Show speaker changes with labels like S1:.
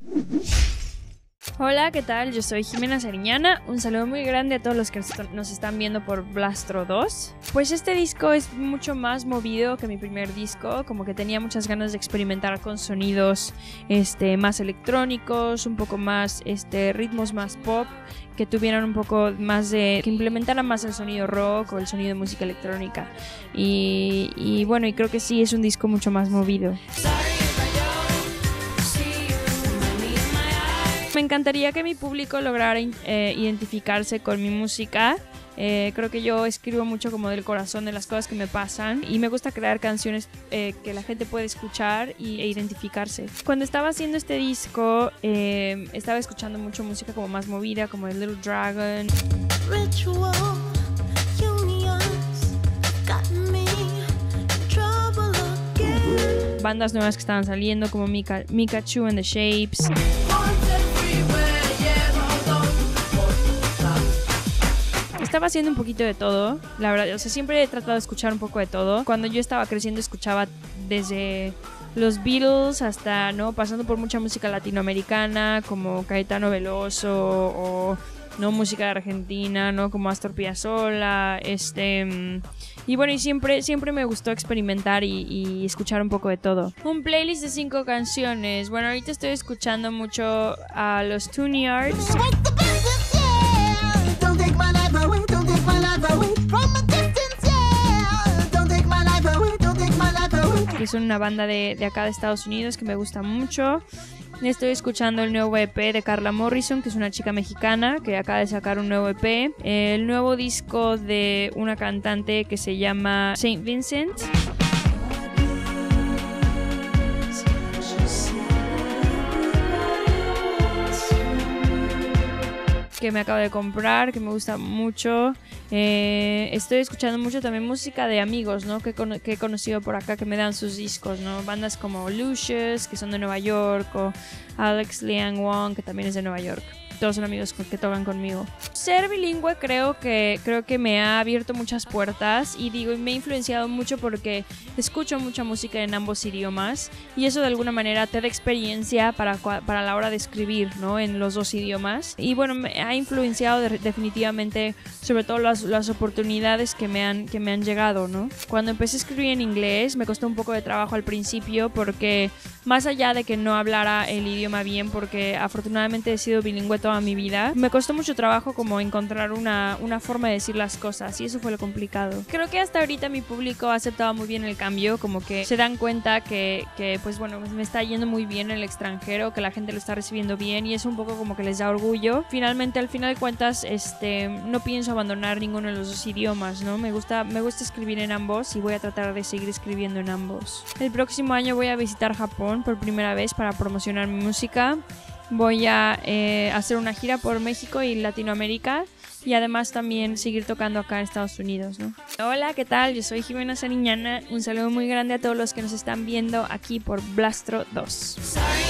S1: Hola, ¿qué tal? Yo soy Jimena Sariñana. Un saludo muy grande a todos los que nos están viendo por Blastro 2. Pues este disco es mucho más movido que mi primer disco, como que tenía muchas ganas de experimentar con sonidos más electrónicos, un poco más ritmos más pop, que tuvieran un poco más que implementaran más el sonido rock o el sonido de música electrónica. Y bueno, y creo que sí es un disco mucho más movido. Me encantaría que mi público lograra identificarse con mi música. Creo que yo escribo mucho como del corazón de las cosas que me pasan y me gusta crear canciones que la gente puede escuchar e identificarse. Cuando estaba haciendo este disco estaba escuchando mucho música como más movida, como el Little Dragon. Ritual, bandas nuevas que estaban saliendo como Mikachu and the Shapes. Estaba haciendo un poquito de todo, la verdad, o sea, siempre he tratado de escuchar un poco de todo. Cuando yo estaba creciendo escuchaba desde los Beatles hasta, ¿no? Pasando por mucha música latinoamericana como Caetano Veloso o, ¿no? Música de Argentina, ¿no? Como Astor Piazzolla, y bueno, y siempre me gustó experimentar y escuchar un poco de todo. Un playlist de 5 canciones. Bueno, ahorita estoy escuchando mucho a los Tune-Yards, que son una banda de acá de Estados Unidos que me gusta mucho. Estoy escuchando el nuevo EP de Carla Morrison, que es una chica mexicana que acaba de sacar un nuevo EP. El nuevo disco de una cantante que se llama Saint Vincent, que me acabo de comprar, que me gusta mucho. Estoy escuchando mucho también música de amigos, ¿no? que he conocido por acá, que me dan sus discos, ¿no? Bandas como Lucius, que son de Nueva York, o Alex Liang Wong, que también es de Nueva York. Todos son amigos que tocan conmigo. Ser bilingüe creo que me ha abierto muchas puertas y me ha influenciado mucho porque escucho mucha música en ambos idiomas y eso de alguna manera te da experiencia para la hora de escribir, ¿no? En los dos idiomas. Y bueno, me ha influenciado definitivamente, sobre todo las oportunidades que me han llegado, ¿no? Cuando empecé a escribir en inglés me costó un poco de trabajo al principio porque más allá de que no hablara el idioma bien, porque afortunadamente he sido bilingüe toda mi vida, me costó mucho trabajo como encontrar una forma de decir las cosas y eso fue lo complicado. Creo que hasta ahorita mi público ha aceptado muy bien el cambio, como que se dan cuenta que pues bueno, me está yendo muy bien en el extranjero, que la gente lo está recibiendo bien y es un poco como que les da orgullo. Finalmente, al final de cuentas, no pienso abandonar ninguno de los dos idiomas, ¿no? Me gusta escribir en ambos y voy a tratar de seguir escribiendo en ambos. El próximo año voy a visitar Japón por primera vez para promocionar mi música. Voy a hacer una gira por México y Latinoamérica y además también seguir tocando acá en Estados Unidos, ¿no? Hola, ¿qué tal? Yo soy Jimena Sariñana. Un saludo muy grande a todos los que nos están viendo aquí por Blastro 2.